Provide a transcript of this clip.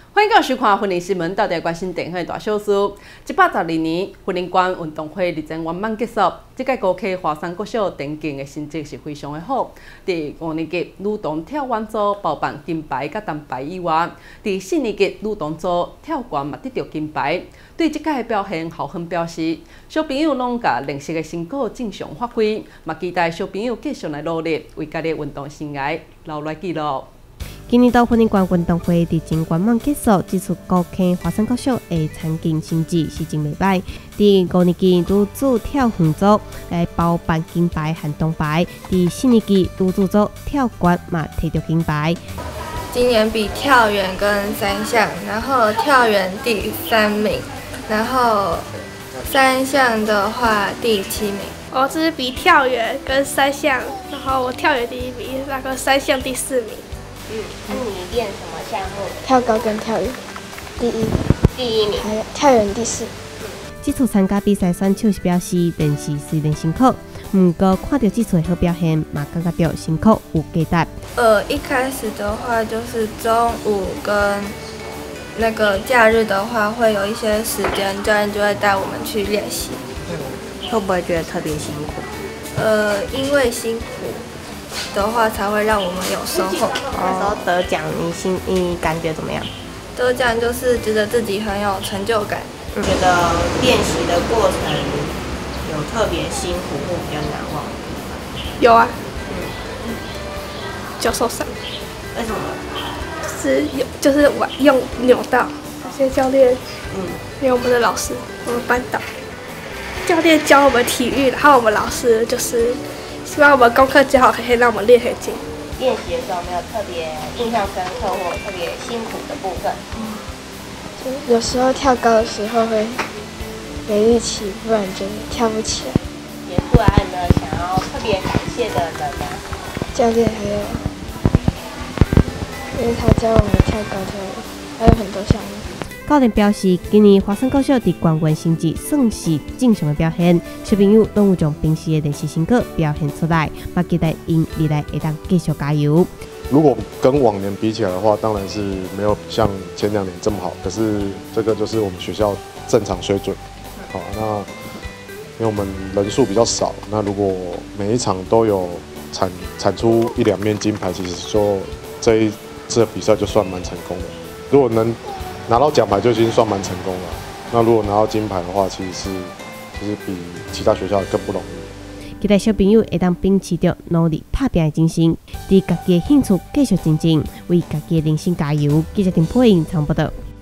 欢迎收看《婚礼新闻》，到底关心电影的大小事。112年婚礼馆运动会日前圆满结束。这届高溪华山国小田径的成绩是非常的好。第5年级女童跳远组包办金牌甲铜牌以外，第4年级女童组跳悬嘛得到金牌。对这届的表现，校方表示，小朋友拢甲练习的成果正常发挥，嘛期待小朋友继续来努力，为家己运动生涯留下记录。 今年度婚礼馆运动会日前圆满结束，指出高溪华山国小的参竞成绩是真袂歹。第5年级女子跳远组来包办金牌和铜牌，第4年级女子组跳悬嘛摕到金牌。 今年比跳远跟3项，然后跳远第3名，然后3项的话第7名。 我只是比跳远跟3项，然后我跳远第1名，那个3项第4名。 那你练什么项目？ 跳高跟跳远，第一名，还有跳远第4。 这次参加比赛选手是表示练习虽然辛苦，不过看到这次的好表现，嘛感觉到辛苦有价值。 一开始的话就是中午跟那个假日的话，会有一些时间，教练就会带我们去练习。 会不会觉得特别辛苦？ 因为辛苦的话才会让我们有收获。 那时候得奖，你感觉怎么样？ 得奖就是觉得自己很有成就感。 觉得练习的过程有特别辛苦或比较难忘？ 有啊，脚受伤。 为什么？ 就是我用扭到，那些教练，因为我们的老师，我们班导，教练教我们体育，然后我们老师就是希望我们功课教好，可以让我们练很紧。 练习的时候有没有特别印象深刻或特别辛苦的部分？ 就有时候跳高的时候会没力气，不然就跳不起来。 结束了，还有没有想要特别感谢的人呢？ 教练还有，因为他教我们跳高跳远，还有很多项目。 教练表示，今年华山高小伫冠军成绩算是正常的表现，小朋友拢有将平时的练习成果表现出来，嘛期待因未来会当继续加油。 如果跟往年比起来的话，当然是没有像前2年这么好。可是这个就是我们学校正常水准。好，那因为我们人数比较少，那如果每一场都有产出1-2面金牌，其实说这一次的比赛就算蛮成功的。如果能拿到奖牌就已经算蛮成功了。那如果拿到金牌的话，其实比其他学校更不容易。 期待小朋友会当秉持着努力打拼的精神，伫家己的兴趣继续精进，为家己的人生加油。记者丁佩莹采访报道。